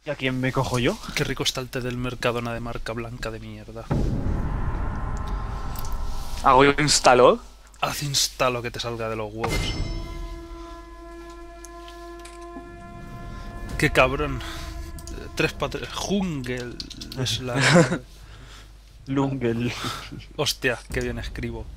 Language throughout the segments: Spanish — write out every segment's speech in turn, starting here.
¿Y a quién me cojo yo? Qué rico está el té del Mercadona de marca blanca de mierda. ¿Hago instaló? Haz instalo que te salga de los huevos. Qué cabrón. 3x3. Jungle. Es la... Lungel. Hostia, qué bien escribo.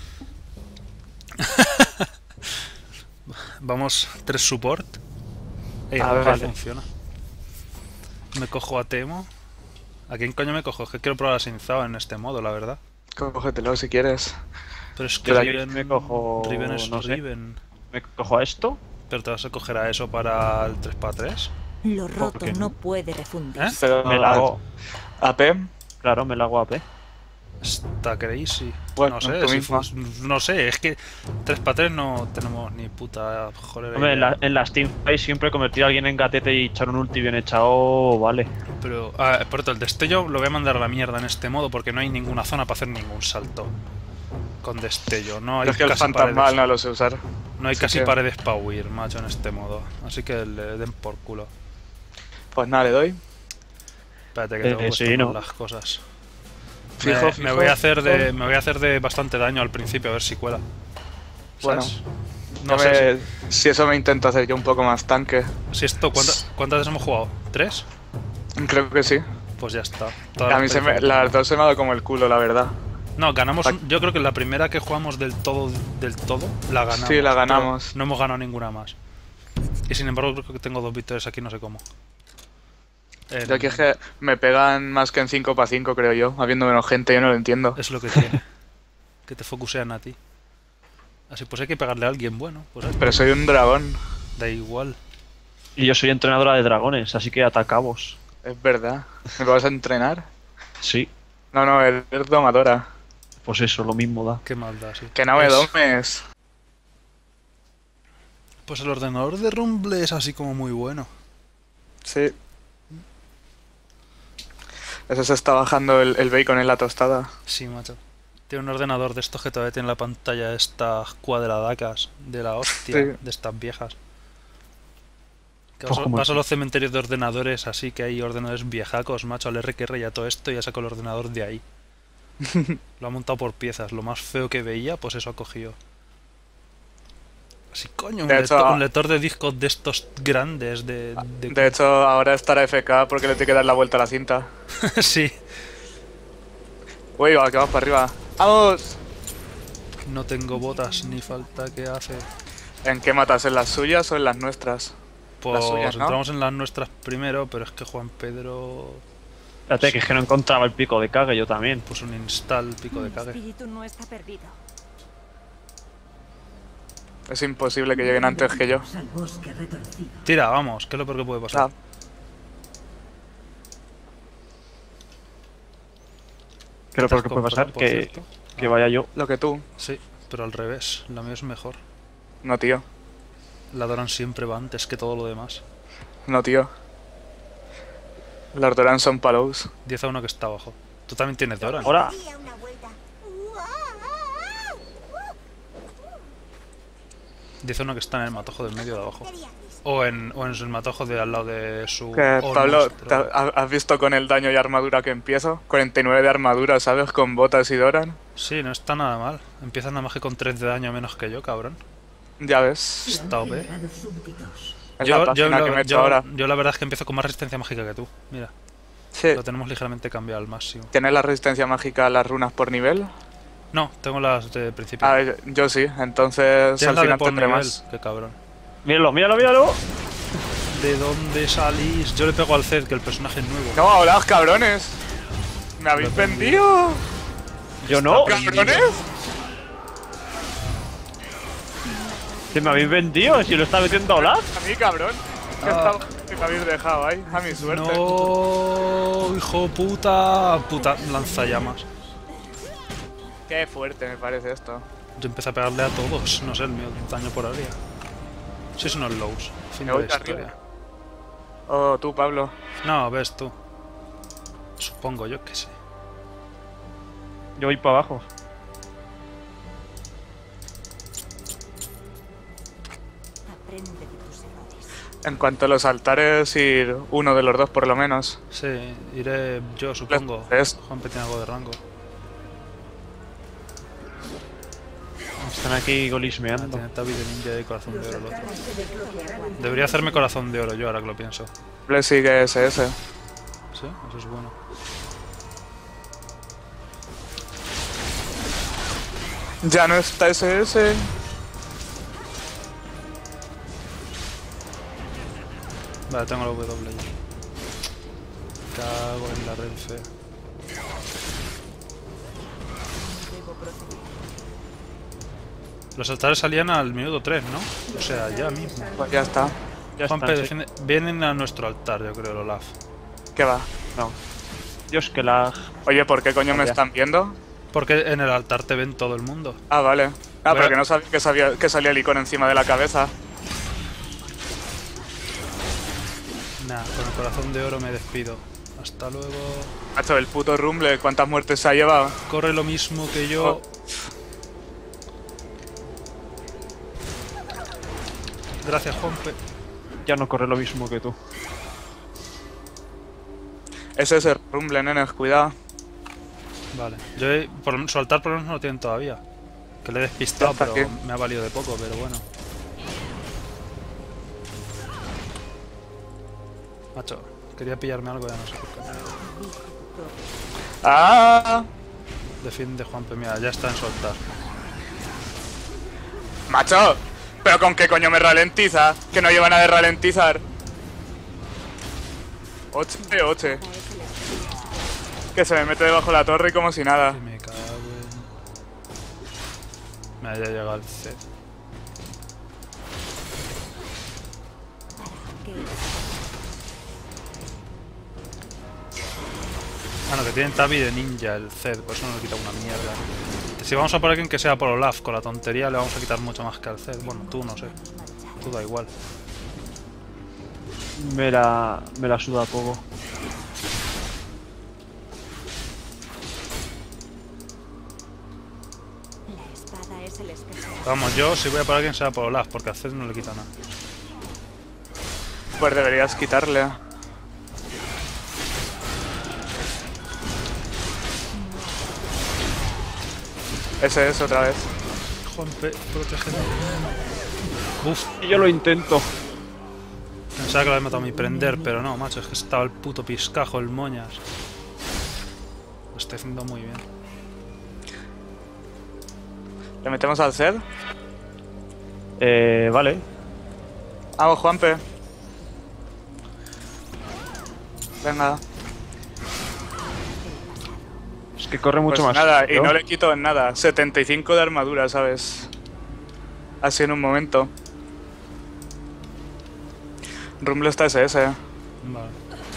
Vamos, 3 support. Ey, A a ver, ver, vale. funciona. Me cojo a Temo. ¿A quién coño me cojo? Es que quiero probar a Sinzao en este modo, la verdad. Cógetelo si quieres. Pero es que Yo de aquí Riven... me cojo... Riven es no sé. Riven. ¿Me cojo a esto? Pero te vas a coger a eso para el 3x3. Lo roto qué no no? puede refundir. ¿Eh? Pero Me la hago... AP, Claro, me la hago AP. Está crazy. Bueno, No sé, tú si misma. no sé, es que 3x3 no tenemos ni puta joder. Hombre, en las teamfights siempre convertir a alguien en gatete y echar un ulti bien echado, vale. Pero, por cierto, el destello lo voy a mandar a la mierda en este modo porque no hay ninguna zona para hacer ningún salto. Con destello, no hay es que el casi fantasmal paredes. no lo sé usar. No hay así casi que- paredes para huir, macho, en este modo. Así que le den por culo. Pues nada, le doy. Espérate que tengo sí, puestas no. las cosas. Fijo, Me fijo. voy a hacer de bastante daño al principio, a ver si cuela. Bueno, ¿Sabes? No No sé si eso me intento hacer yo un poco más tanque. si esto... ¿Cuántas veces hemos jugado? ¿3? Creo que sí. Pues ya está. A mí las dos se me ha dado como el culo, la verdad. No, ganamos. Yo creo que la primera que jugamos del todo, la ganamos. Sí, la pero ganamos. no hemos ganado ninguna más. Y sin embargo, creo que tengo 2 victorias aquí, no sé cómo. Yo aquí es que me pegan más que en 5x5, creo yo. Habiendo menos gente, yo no lo entiendo. Es lo que tiene. Que te focusean a ti. Así pues hay que pegarle a alguien bueno. Pues Pero soy un dragón, da igual. Y yo soy entrenadora de dragones, así que atacamos. es verdad. ¿Me vas a entrenar? Sí, No, eres domadora. pues eso, lo mismo da. Qué maldad, sí. Que no me domes. Pues el ordenador de Rumble es así como muy bueno. Sí. Eso se está bajando el bacon en la tostada. Sí, macho. Tiene un ordenador de estos que todavía tiene la pantalla estas cuadradacas de la hostia, Sí. de estas viejas. Que Pues como vas a el- los cementerios de ordenadores, así que hay ordenadores viejacos, macho, al RQR y a todo esto, y ya sacó el ordenador de ahí. Lo ha montado por piezas, lo más feo que veía, pues eso ha cogido. Así, coño, De hecho, un lector de discos de estos grandes, De hecho, ahora estará FK porque le tiene que dar la vuelta a la cinta. sí, Uy, va, que vamos para arriba. ¡Vamos! no tengo botas ni falta que hace. ¿En qué matas? ¿En las suyas o en las nuestras? Pues suyas, ¿no? entramos en las nuestras primero, pero es que Juan Pedro Espérate, que es que no encontraba el pico de cague yo también. puso un install pico de Mi cague. espíritu no está perdido. Es imposible que lleguen antes que yo. Al bosque retorcido. Tira, vamos, ¿qué es lo peor que puede pasar? Ah, Creo ¿Te has que puede pasar comprado, por que, cierto? que vaya yo. lo que tú. Sí, pero al revés, la mía es mejor. No, tío. La Doran siempre va antes que todo lo demás. No, tío. Los Doran son palos. 10 a 1 que está abajo. Tú también tienes Doran. Ahora, Di una vuelta. 10 a 1 que está en el matojo del medio de abajo. O en el matojo de al lado de su... Que, o Pablo, nuestro. ¿has visto con el daño y armadura que empiezo? 49 de armadura, ¿sabes? Con botas y Doran. Sí, no está nada mal. Empiezas nada más que con 3 de daño menos que yo, cabrón. Ya ves. Está OP. Integrados súbditos. Es la página que me he hecho ahora. yo la verdad es que empiezo con más resistencia mágica que tú. Mira, Sí. lo tenemos ligeramente cambiado al máximo. ¿Tienes la resistencia mágica a las runas por nivel? No, tengo las de principio. Ah, yo sí. Entonces Tienes al la de final por tendré nivel. más. Qué cabrón. míralo, míralo, míralo. ¿De dónde salís? Yo le pego al Zed, que el personaje es nuevo. No, hola, cabrones. ¿Me habéis vendido? Yo no. ¿Cabrones? ¿Que me habéis vendido? Si lo está metiendo a Olaf. A mí, cabrón. Que me habéis dejado ahí. A mi suerte. No, hijo puta. Puta, lanzallamas. Qué fuerte me parece esto. Yo empecé a pegarle a todos. No sé, el mío daño por área. Sois unos lows. Fin Me de voy la de historia. arriba. Oh, tú, Pablo. No, ves tú. Supongo, yo que sé. Yo voy para abajo. Aprende de tus errores. En cuanto a los altares, ir uno de los dos por lo menos. Sí, iré yo, supongo. Es- Juanpe tiene algo de rango. Están aquí Ah, golismeando. tiene tabi de ninja y corazón de oro el otro. Debería hacerme corazón de oro yo, ahora que lo pienso. Le sigue SS. Sí, eso es bueno. Ya no está SS. Vale, tengo la W ya. Cago en la red fea. Los altares salían al minuto 3, ¿no? O sea, ya mismo. Pues ya está. Ya Juanpe, están, sí. vienen a nuestro altar, yo creo, el Olaf. ¿Qué va? No. Dios, que lag. Oye, ¿por qué coño me Ya. están viendo? Porque en el altar te ven todo el mundo. Ah, vale. Ah, Voy a- pero que no sabía que salía el icono encima de la cabeza. Nah, con el corazón de oro me despido. Hasta luego. Macho, el puto Rumble, ¿cuántas muertes se ha llevado? Corre lo mismo que yo. Oh. Gracias, Juanpe. Ya no corre lo mismo que tú. Ese es el Rumble, nenes, cuidado. Vale. Yo por su altar por lo menos no lo tienen todavía. Que le he despistado, Ya está pero aquí. me ha valido de poco, pero bueno. Macho, quería pillarme algo, ya no sé por qué. ¡Ah! Defiende Juanpe, mira, ya está en su altar. ¡Macho! ¿Pero con qué coño me ralentiza? Que no lleva nada de ralentizar. 8 de 8. Que se me mete debajo de la torre y como si nada. Y me cago en... Me haya llegado el C. Bueno, que tienen tabi de ninja el Zed, por eso no le quita una mierda. Si vamos a por alguien que sea por Olaf, con la tontería le vamos a quitar mucho más que al Zed. Bueno, tú no sé. Tú da igual. Me la suda poco. La espada es el espesor. Vamos, yo si voy a por alguien sea por Olaf, porque al Zed no le quita nada. Pues deberías quitarle. Ese es otra vez. Juanpe, protégeme. Uf, Y yo lo intento. pensaba que lo había matado a mi prender, pero no, macho, es que estaba el puto piscajo, el moñas. Lo estoy haciendo muy bien. ¿Le metemos al Zed? Vale. Vamos, Juanpe. Venga. Es que corre mucho Pues más. nada, que y yo. no le quito en nada. 75 de armadura, ¿sabes? Así en un momento. Rumble está SS. Vale.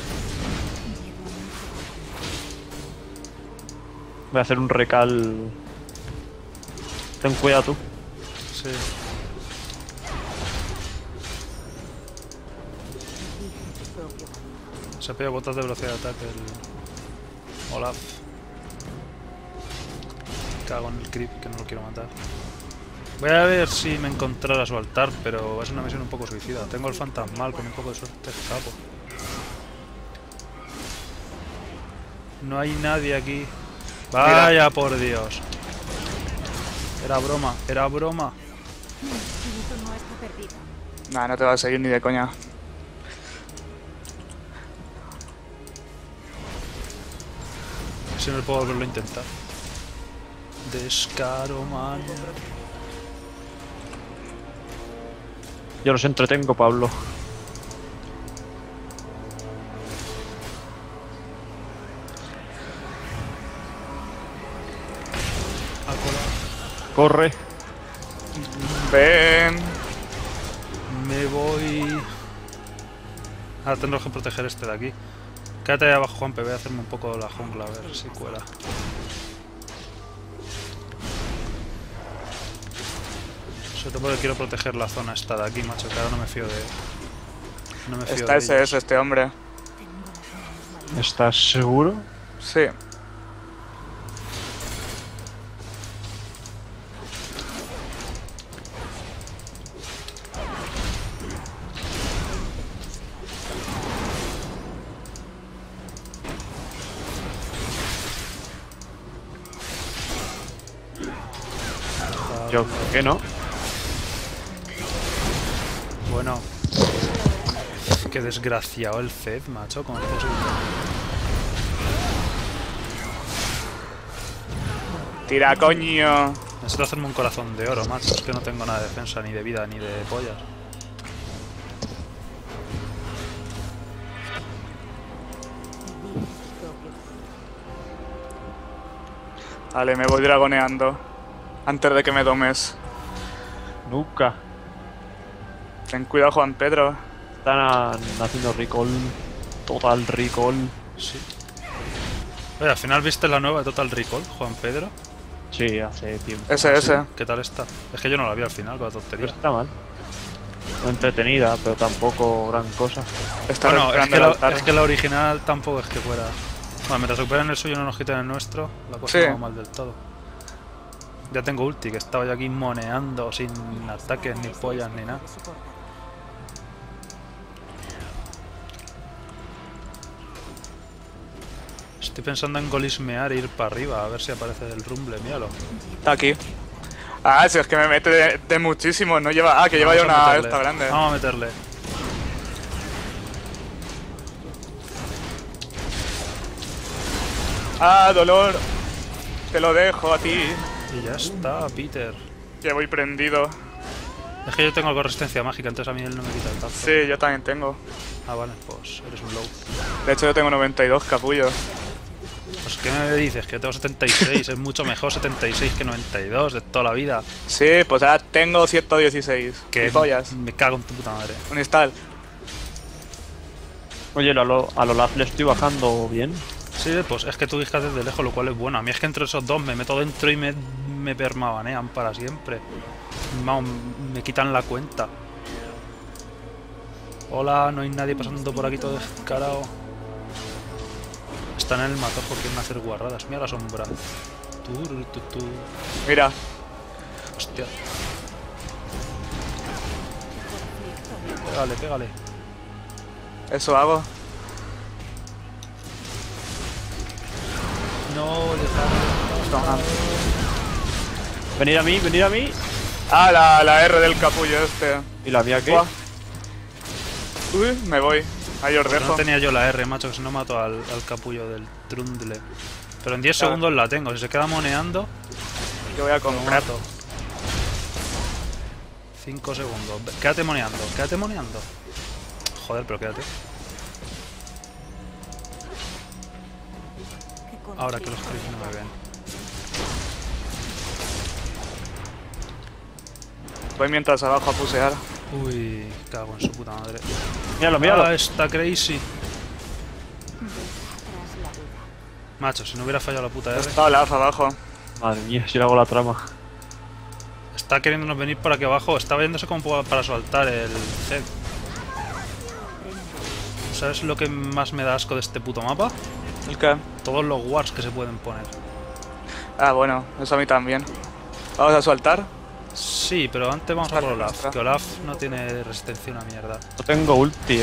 Voy a hacer un recal. Ten cuidado tú. Sí. Se ha pedido botas de velocidad de ataque el Olaf. Cago en el creep, que no lo quiero matar. Voy a ver si me encontrara su altar, pero es una misión un poco suicida. Tengo el fantasmal, con un poco de suerte escapo. No hay nadie aquí. Vaya por Dios. Era broma, era broma. Mi espíritu no está perdido. Nah, no te va a seguir ni de coña. Si no puedo volverlo a intentar. Descaro, man. Yo los entretengo, Pablo. A colar. Corre. Ven. Me voy. Ahora tendremos que proteger este de aquí. Quédate ahí abajo, Juanpe. Voy a hacerme un poco la jungla, a ver si cuela. Sobre todo porque quiero proteger la zona esta de aquí, macho. Que ahora no me fío de... No me fío Está de SS ellos. este hombre. ¿Estás seguro? Sí. Yo, ¿qué no? Bueno. Qué desgraciado el Fed, macho. ¿Cómo es posible? Tira, coño. Necesito hacerme un corazón de oro, macho. Es que no tengo nada de defensa, ni de vida, ni de pollas. Vale, me voy dragoneando. Antes de que me tomes. Nunca. Ten cuidado, Juan Pedro. Están haciendo recall. Total recall. Sí. Oye, al final viste la nueva de Total Recall, Juan Pedro. Sí, hace tiempo. Ese. ¿Qué tal está? Es que yo no la vi al final con la No tontería. está mal. No entretenida, pero tampoco gran cosa. Está Bueno, recuperando el altar. es que la original tampoco es que fuera... Bueno, mientras recuperen el suyo y no nos quiten el nuestro, la cosa Sí. no va mal del todo. Ya tengo ulti, que estaba yo aquí moneando sin ataques, ni pollas, ni nada. Estoy pensando en golismear e ir para arriba, a ver si aparece el rumble, míralo. Está aquí. Ah, si es que me mete de muchísimo. No lleva... Ah, que lleva ya Vamos a una meterle. esta grande. Vamos a meterle. Ah, dolor. Te lo dejo a ti. Y ya está, Peter. Que voy prendido. Es que yo tengo algo de resistencia mágica, entonces a mí él no me quita el tanto. Sí, yo también tengo. Ah, vale, pues eres un low. De hecho, yo tengo 92, capullo. Pues ¿qué me dices? Que yo tengo 76, es mucho mejor 76 que 92 de toda la vida. Sí, pues ahora tengo 116. Que ¿Qué pollas? me cago en tu puta madre. Un install. Oye, a lo Olaf le estoy bajando bien. Sí, pues es que tú discas desde lejos, lo cual es bueno. A mí es que entre esos dos me meto dentro y me permabanean para siempre. Vamos, me quitan la cuenta. Hola, no hay nadie pasando por aquí todo descarado. Están en el matojo, quieren hacer guarradas. Mira la sombra. Tu. Mira. Hostia. Pégale. Eso hago. No, dejar. Venid a mí. Ah, la R del capullo este. ¿Y la mía qué? Buah. Uy, me voy. Ahí os No dejo. tenía yo la R, macho, que si no mato al capullo del Trundle. Pero en 10 Claro. segundos la tengo. Si se queda moneando, Yo voy a lo comprar. mato. 5 segundos. Quédate moneando. Joder, pero quédate. Ahora que los Chris no me ven. Voy mientras abajo a pusear. Uy, cago en su puta madre. Míralo. Ah, está crazy. Macho, si no hubiera fallado la puta R. Está Olaf abajo. Madre mía, si le hago la trama. Está queriéndonos venir por aquí abajo. Está yéndose como para soltar el Zed. ¿Sabes lo que más me da asco de este puto mapa? ¿El qué? Todos los wards que se pueden poner. Ah, bueno, eso a mí también. Vamos a soltar. Sí, pero antes vamos a por Olaf. Ostras. Que Olaf no tiene resistencia a una mierda. No tengo ulti,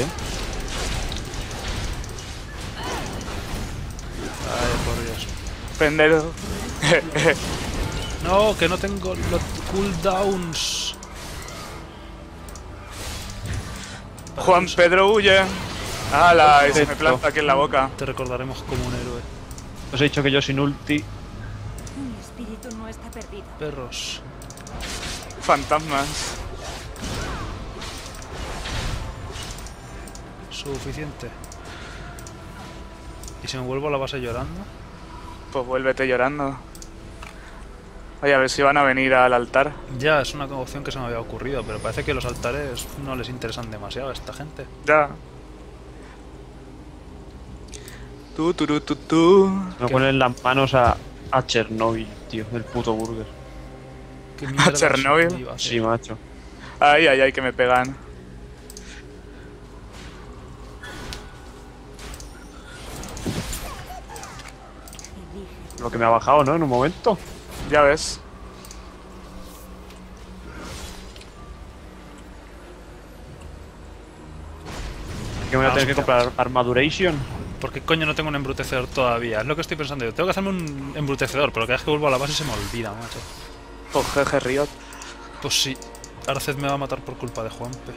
Ay, por Dios. Prender. No, que no tengo los cooldowns. Juan Pedro huye. ¡Hala! Y se me Perfecto. planta aquí en la boca. Te recordaremos como un héroe. Os he dicho que yo sin ulti. Mi espíritu no está perdido. Perros. Fantasmas. Suficiente. ¿Y si me vuelvo a la base llorando? Pues vuélvete llorando. Oye, a ver si van a venir al altar. Ya, es una opción que se me había ocurrido, pero parece que los altares no les interesan demasiado a esta gente. Ya. Tú. Me ponen las manos a Chernobyl, tío, del puto burger. ¿Qué mierda Chernobyl? iba a hacer? Sí, macho. Ay, que me pegan. Lo que me ha bajado, ¿no? En un momento. Ya ves. Que me voy a tener que Hostia. comprar Armaduration. ¿Por qué coño no tengo un embrutecedor todavía? Es lo que estoy pensando yo. Tengo que hacerme un embrutecedor, pero cada vez que vuelvo a la base se me olvida, macho. Pues jeje, Riot. Pues sí. Arced me va a matar por culpa de Juanpe.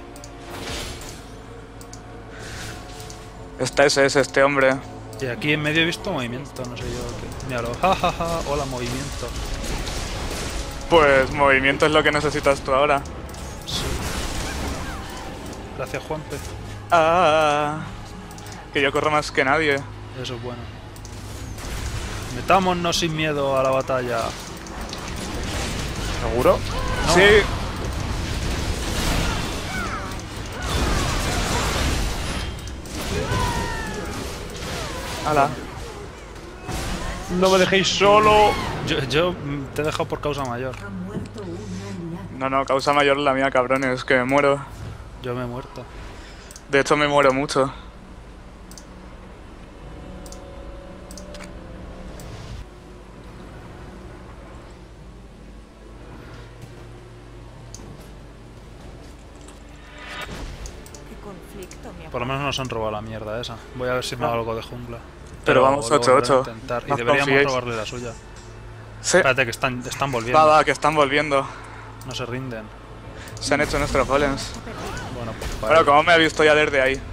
Ese es este hombre. Y aquí en medio he visto movimiento, no sé yo qué. Míralo. Jajaja, hola movimiento. Pues movimiento es lo que necesitas tú ahora. Sí. Gracias Juanpe. Ah, que yo corro más que nadie. Eso es bueno. Metámonos sin miedo a la batalla. ¿Seguro? No. Sí. Ala. ¡No me dejéis solo! Yo te he dejado por causa mayor. Ha muerto un aliado. No, causa mayor la mía, cabrones, que me muero. Yo me he muerto. De hecho, me muero mucho. ¿Qué conflicto me Por lo menos nos han robado la mierda esa. Voy a ver si me hago algo de jungla. Pero vamos lo volveré a 8-8. intentar. Y No deberíamos confiéis. robarle la suya. Sí. Espérate que están volviendo. Va, que están volviendo. No se rinden. Se han hecho nuestros golems. Bueno, pues para Bueno, ello. como me ha visto ya desde ahí.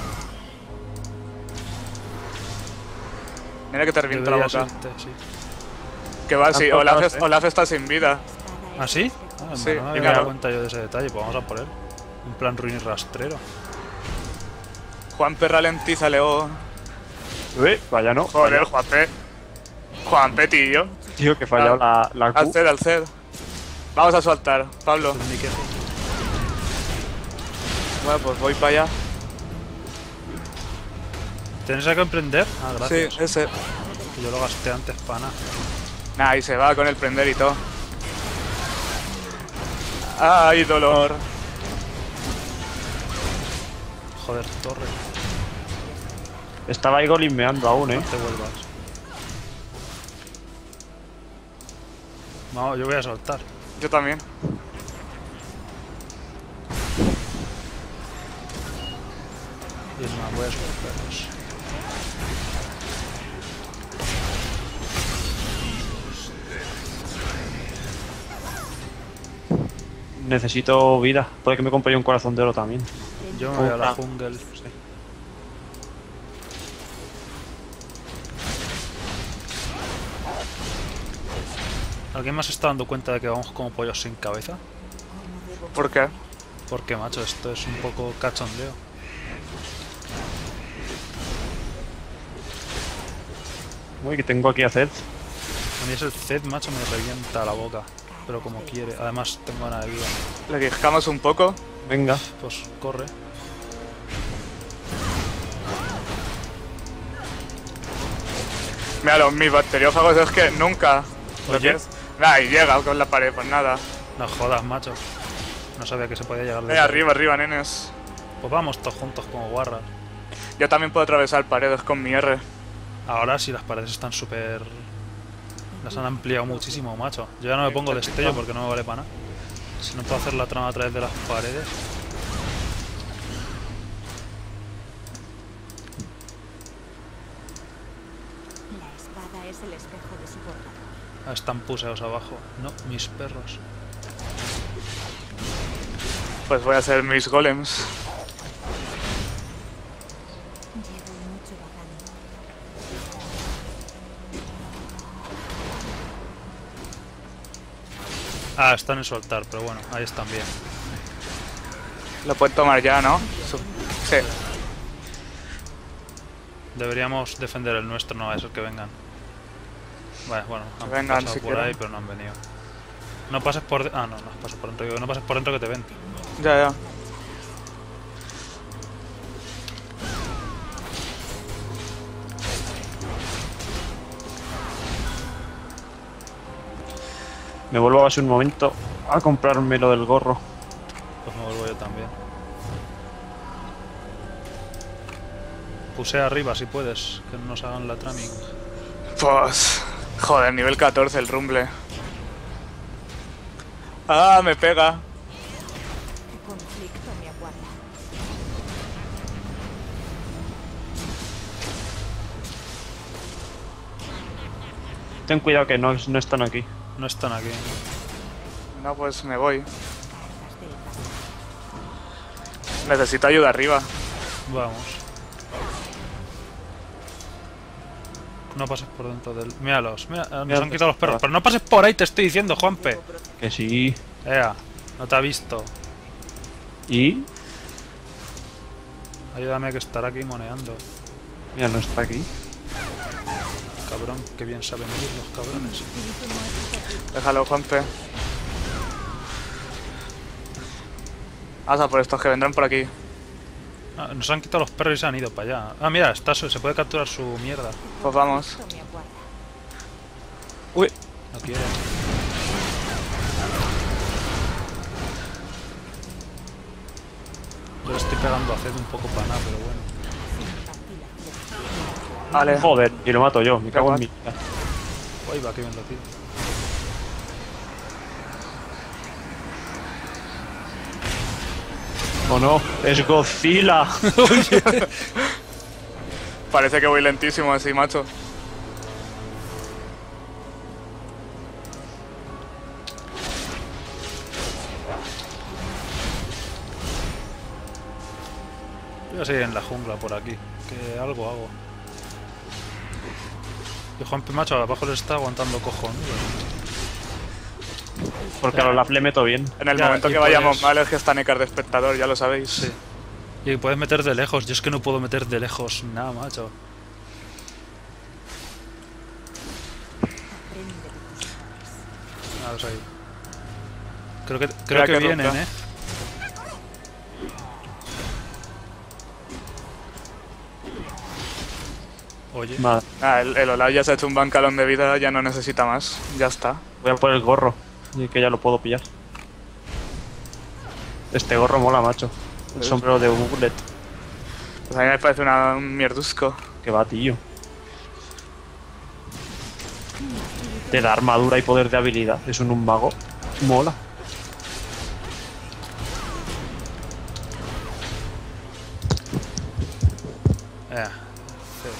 Mira que te reviento la Deberías boca. irte, sí. Que va, sí, Tampoco, Olaf está sin vida. ¿Ah, sí? Ah, Sí, no me y había claro. dado cuenta yo de ese detalle. Pues vamos a por él. Un plan ruin y rastrero. Juanpe ralentiza, Leo. Vaya no. Joder, Juanpe. Juanpe, tío. Tío, que he fallado la Q. Al ced. Vamos a soltar, Pablo. Ni quejo. Bueno, pues voy para allá. ¿Tienes que emprender? Ah, gracias. Sí, ese. Que yo lo gasté antes para nada. Nah, y se va con el prender y todo. ¡Ay, dolor! Joder, torre. Estaba ahí golismeando aún, No te vuelvas. No, yo voy a soltar. Yo también. Y es más, voy a soltarlos. Necesito vida. Puede que me compre yo un corazón de oro también. Yo me voy a la Ah. jungle. ¿Alguien más se está dando cuenta de que vamos como pollos sin cabeza? ¿Por qué? Porque, macho, esto es un poco cachondeo. Uy, que tengo aquí a Zed. A mí ese Zed, macho, me revienta la boca. Pero como quiere. Además, tengo ganas de vida. Le quijamos un poco. Venga. Pues corre. Mira, mis bacteriófagos es que nunca. ¿Lo Oye. tienes? Nah, y llega con la pared, pues nada. No jodas, macho. No sabía que se podía llegar Ven arriba, arriba, nenes. Pues vamos todos juntos como guarras. Yo también puedo atravesar paredes con mi R. Ahora sí las paredes están súper... Las han ampliado muchísimo, macho. Yo ya no me pongo destello porque no me vale para nada. Si no puedo hacer la trama a través de las paredes. La espada es el espejo de su portador. Ah, están puseados abajo. No, mis perros. Pues voy a hacer mis golems. Llevo mucho vagando. Ah, están en su altar, pero bueno, ahí están bien. Lo pueden tomar ya, ¿no? Sí. Deberíamos defender el nuestro, no a eso que vengan. Vale, bueno, han vengan, pasado si por quieren. ahí, pero no han venido. No pases por... Ah, no, no pases por dentro. Digo, no pases por dentro que te ven. Ya. Me vuelvo a base un momento a comprarme lo del gorro. Pues me vuelvo yo también. Pusea arriba si puedes, que no nos hagan la tramming. Pues... Joder, nivel 14 el rumble. Ah, me pega. ¿Qué conflicto me aguarda? Ten cuidado que no están aquí. No están aquí. No, pues me voy. Necesito ayuda arriba. Vamos. No pases por dentro del... Míralos, mira, nos han quitado los perros. Pero no pases por ahí, te estoy diciendo, Juanpe. Que sí. Ea, no te ha visto. ¿Y? Ayúdame que estará aquí moneando. Mira, no está aquí. Cabrón, qué bien saben ir los cabrones. Déjalo, Juanpe. Asa por estos que vendrán por aquí. Ah, nos han quitado los perros y se han ido para allá. Ah, mira, se puede capturar su mierda. Pues vamos. Uy. No quiere. Yo le estoy pegando a Zed un poco para nada, pero bueno. Vale. Joder, y lo mato yo, me cago en mi... Uy, va, que bien lo tiro. ¡Oh no! ¡Es Godzilla! Parece que voy lentísimo así, macho. Voy a seguir en la jungla por aquí, que algo hago. Y Juanpe, macho, abajo le está aguantando cojones. Porque a los Olaf le meto bien. En el Ya, momento y que vayamos puedes- mal es que está Nekar de espectador, ya lo sabéis. Sí. Y puedes meter de lejos, yo es que no puedo meter de lejos nada, macho. Vamos ahí. Creo Mira que que vienen, ronca. Oye, Vale, Ah, el Olaf ya se ha hecho un bancalón de vida, ya no necesita más. Ya está. voy a por el gorro. Y que ya lo puedo pillar. Este gorro mola, macho. El sombrero de Bullet. Pues a mí me parece un mierdusco. Que va, tío. Te da armadura y poder de habilidad. Eso en un mago. Mola. sí.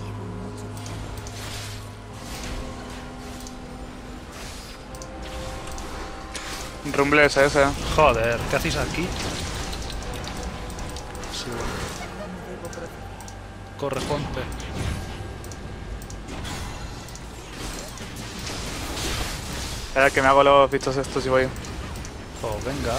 Rumble es ese. Joder, ¿qué hacéis aquí? Sí, bueno. Corre, Juanpe. Espera que me hago los vistos estos y voy. Oh, venga.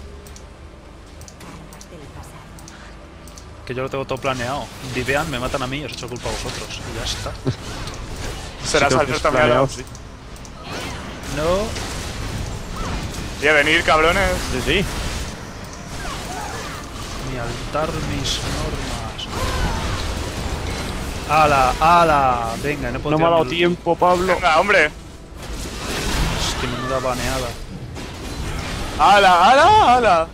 Que yo lo tengo todo planeado. Divean, me matan a mí y os echo culpa a vosotros. Y ya está. Serás creo que Alberto es planeado, Mialos. sí. No. Y a venir, cabrones. Sí, sí. Mi altar, mis normas. ¡Hala! ¡Hala! Venga, no puedo No me ha dado tirarme el- tiempo, Pablo. Venga, hombre. Es que menuda baneada. ¡Hala, hala, hala!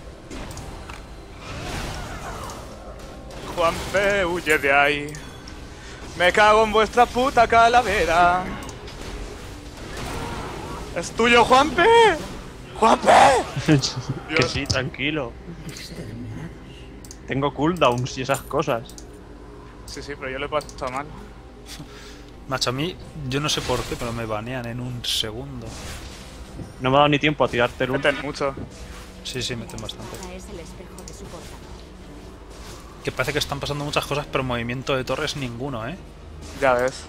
Juanpe, huye de ahí. Me cago en vuestra puta calavera. ¿Es tuyo, Juanpe? ¡Juanpe! Que sí, tranquilo. Tengo cooldowns y esas cosas. Sí, sí, pero yo lo he pasado mal. Macho, a mí, yo no sé por qué, pero me banean en un segundo. No me ha dado ni tiempo a tirarte el Meten mucho. Sí, sí, meten bastante. Es el espejo de su portador. Que parece que están pasando muchas cosas, pero movimiento de torres ninguno, ¿eh? Ya ves.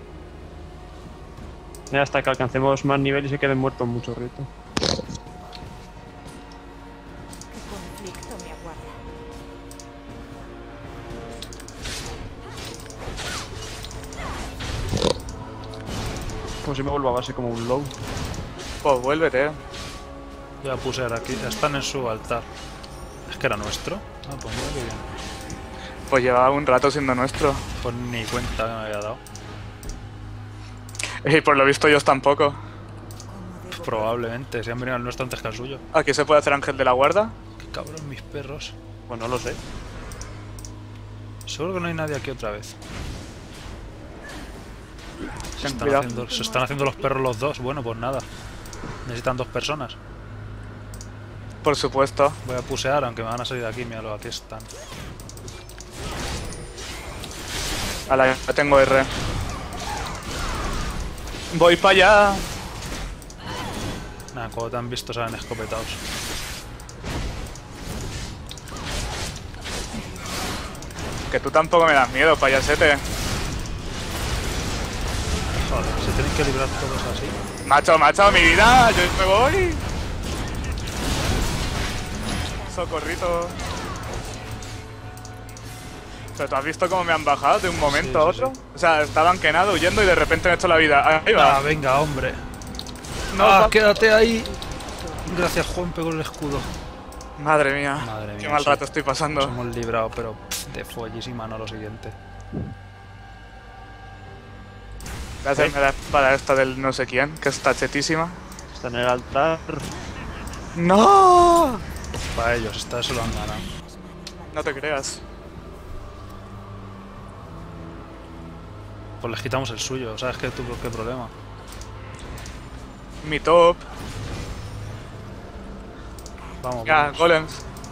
Mira, hasta que alcancemos más nivel y se queden muertos mucho rato. ¿Qué conflicto me aguarda? Pues si me vuelvo a base como un low. Pues vuélvete. Voy a pusear aquí. Están en su altar. ¿Es que era nuestro? Ah, pues mira qué bien. Pues llevaba un rato siendo nuestro. Pues ni cuenta que me había dado. Y por lo visto ellos tampoco. Probablemente, si han venido al nuestro antes que al suyo. ¿Aquí se puede hacer ángel de la guarda? Qué cabrón, mis perros. Pues no lo sé. Seguro que no hay nadie aquí otra vez. Ten cuidado. Se están haciendo los perros los dos. Bueno, pues nada. Necesitan 2 personas. Por supuesto. Voy a pusear, aunque me van a salir de aquí. Míralo, aquí están. Ala, ya tengo R. Voy para allá. Nada, cuando te han visto salen escopetados. Que tú tampoco me das miedo, payasete. Joder, se tienen que librar todos así. Macho, mi vida, yo me voy. Socorrito. Pero tú has visto cómo me han bajado de un momento a otro. Sí. O sea, estaban quenados huyendo y de repente me he hecho la vida. Ahí va. Ah, venga, hombre. No, Quédate ahí. Gracias, Juan, pegó el escudo. Madre mía. Madre mía, Qué mal sí. rato estoy pasando. Nos hemos librado, pero de follísima no lo siguiente. Gracias a la espada esta del no sé quién, que está chetísima. Está en el altar. ¡No! Para ellos, esta se lo han ganado. No te creas. Pues les quitamos el suyo, ¿sabes qué problema? Mi top. Vamos, Ya, vamos. golems.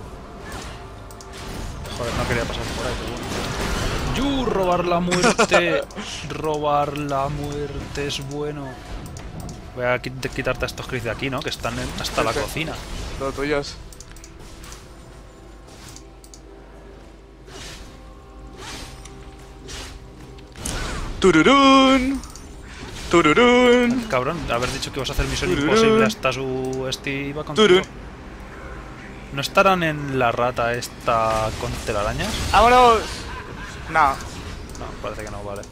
Joder, no quería pasar por ahí, pero bueno. ¡Yu! Robar la muerte. Robar la muerte es bueno. Voy a quitarte a estos Chris de aquí, ¿no? Que están hasta la Sí. cocina. Todo tuyos. Tururún. Tururún. Cabrón, haber dicho que ibas a hacer misión Tururún. imposible hasta su iba contigo. Tururún. ¿No estarán en la rata esta con telarañas? ¡Vámonos! No. No, parece que no, vale.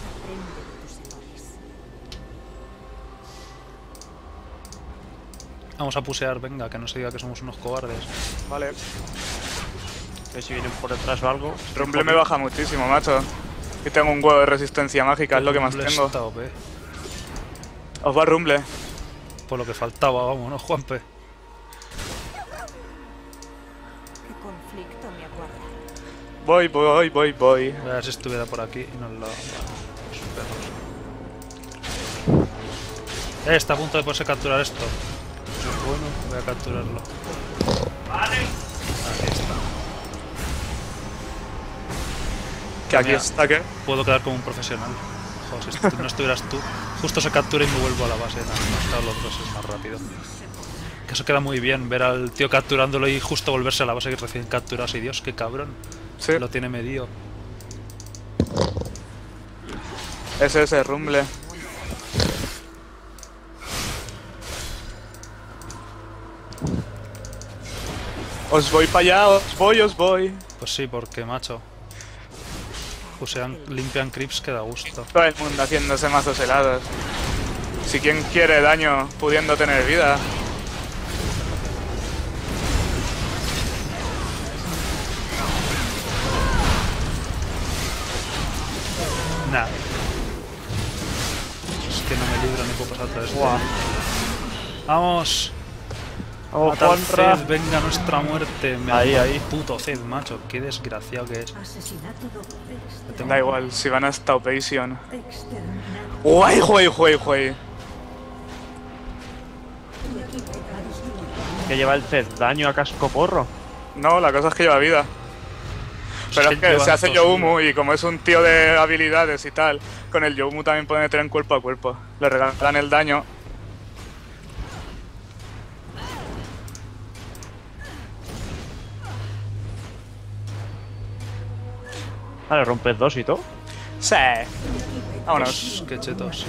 Vamos a pusear, venga, que no se diga que somos unos cobardes. Vale. Que si vienen por detrás o algo. Rumble me baja muchísimo, macho. Y tengo un huevo de resistencia mágica, es lo que más Rumble tengo. está OP. Os va Rumble. Por lo que faltaba, vamos, ¿no, Juanpe? ¿Qué conflicto me aguarda? Voy. A ver si estuviera por aquí y nos lo... Vale, los perros. Está a punto de poderse capturar esto. Eso es bueno, voy a capturarlo. Vale. Aquí está. Que aquí Mira. está, ¿qué? Puedo quedar como un profesional. Joder, si no estuvieras tú. Justo se captura y me vuelvo a la base. No están los dos, es más rápido. Que eso queda muy bien, ver al tío capturándolo y justo volverse a la base que recién capturas. Y Dios, qué cabrón. Sí, Lo tiene medido. ese Rumble. Os voy para allá, os voy. Pues sí, porque, macho. Limpian creeps que da gusto. Todo el mundo haciéndose mazos helados. Si quien quiere daño pudiendo tener vida. Nah. Es que no me libro ni puedo pasar todo esto. Buah. ¡Vamos! ¡Vamos, Mata al Juanra! Zed, venga nuestra muerte. Me Ahí, ha ahí. puto Zed, macho. Qué desgraciado que es. Asesinato doble. Tengo- Da igual, si van a esta operation. Exterminado. ¡Uy! Que lleva el Zed daño a casco porro. No, la cosa es que lleva vida. Pero es que llevan se hace estos- Youmu y como es un tío de habilidades y tal, con el Youmu también puede meter en cuerpo a cuerpo. Le regalan el daño. Vale, rompes dos y todo. Sí. Vámonos. Qué chetos.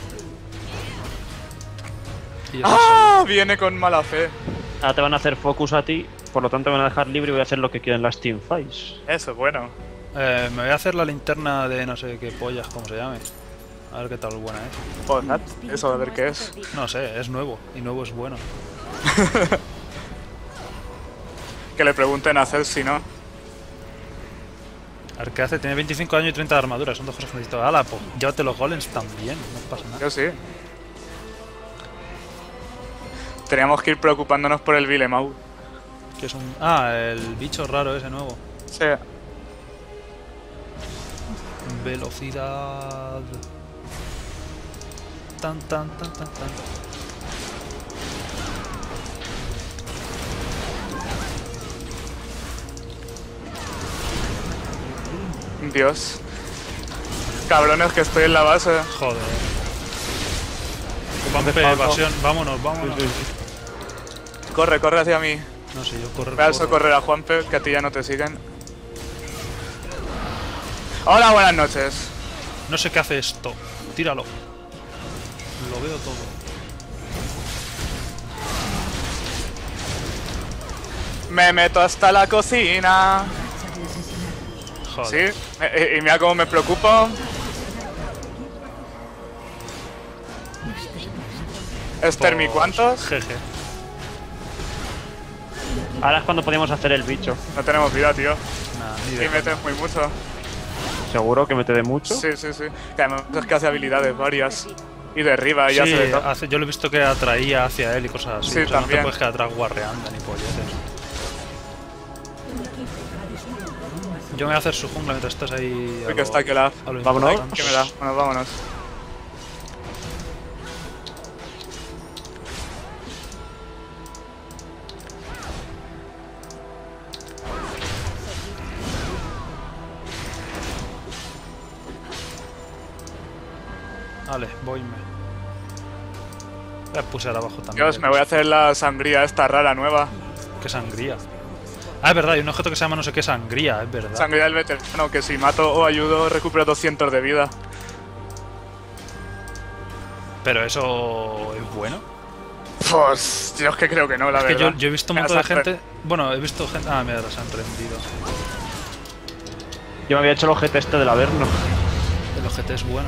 Y eso ¡Ah! Viene con mala fe. Ahora te van a hacer focus a ti, por lo tanto me van a dejar libre y voy a hacer lo que quieren las teamfights. Eso, bueno. me voy a hacer la linterna de no sé qué pollas, como se llame. A ver qué tal buena es. Pues nada, eso a ver qué es. No sé, es nuevo. Y nuevo es bueno. Que le pregunten a hacer si no. A ver qué hace. Tiene 25 años y 30 de armadura. Son dos cosas que necesito. ¡Hala! Pues llévate los golems también. No pasa nada. Yo sí. Teníamos que ir preocupándonos por el Vilemau. Que es un... Ah, el bicho raro ese nuevo. Sí. Velocidad. Tan, tan, tan, tan, tan. Dios. Cabrones que estoy en la base. Joder. Juanpe, evasión, vámonos, vámonos. Corre, corre hacia mí. No sé, yo correr. Ve a socorrer a Juanpe, que a ti ya no te siguen. Hola, buenas noches. No sé qué hace esto. Tíralo. Lo veo todo. Me meto hasta la cocina. Joder. Sí, y mira cómo me preocupo. Estermi, ¿cuántos? Jeje. Ahora es cuando podíamos hacer el bicho. No tenemos vida, tío. Nah, ni Y de metes muy mucho. Seguro que mete de mucho. Sí, sí, sí. Que además es que hace habilidades varias. Y derriba y Sí, hace de todo. yo lo he visto que atraía hacia él y cosas así. Sí, o sea, no también. te puedes quedar atrás guarreando ni polletes. Yo me voy a hacer su jungla mientras estás ahí. Uy, que está aquí la... Vámonos. ¿Qué me da? Bueno, vámonos. Vale, voyme. Ya puse ahora abajo también. Dios, me voy a hacer la sangría esta rara nueva. Qué sangría. Ah, es verdad, hay un objeto que se llama no sé qué sangría, es verdad. Sangría del veterano, que si mato o ayudo recupero 200 de vida. Pero eso es bueno. Pues yo es que creo que no, la Es que verdad. yo he visto un Mira, montón de se han gente. Bueno, he visto gente. Ah, mira, se han rendido. Yo me había hecho el ojete este del Averno. El OGT es bueno.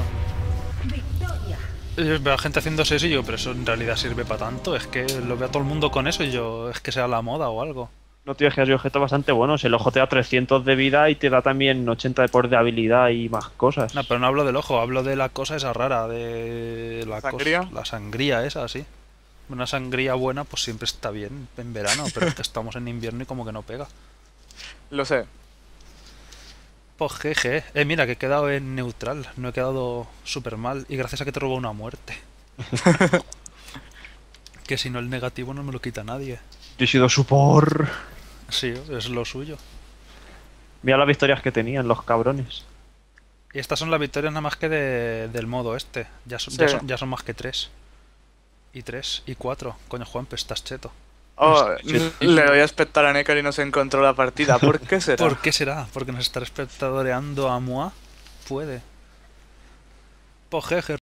Yo veo a gente haciéndose eso y yo, pero eso en realidad sirve para tanto. Es que lo veo a todo el mundo con eso y yo, es que sea la moda o algo. No, tío, es que hay objetos bastante buenos. El ojo te da 300 de vida y te da también 80 de poder de habilidad y más cosas. No, pero no hablo del ojo, hablo de la cosa esa rara, de la ¿Sangría? la sangría esa, sí. Una sangría buena pues siempre está bien en verano, pero es que estamos en invierno y como que no pega. Lo sé. Pues jeje, mira que he quedado en neutral, no he quedado súper mal y gracias a que te robó una muerte. Que si no el negativo no me lo quita nadie. Yo he sido support. Sí, es lo suyo. Mira las victorias que tenían los cabrones. Y estas son las victorias nada más que del modo este. Ya son, Sí. ya son más que 3. Y 3 y 4. Coño, Juanpe, estás cheto. Oh, Sí. le doy a espectar a Necker y no se encontró la partida. ¿Por qué será? ¿Por qué será? ¿Porque nos está espectadoreando a Moa? Puede. Pues jeje,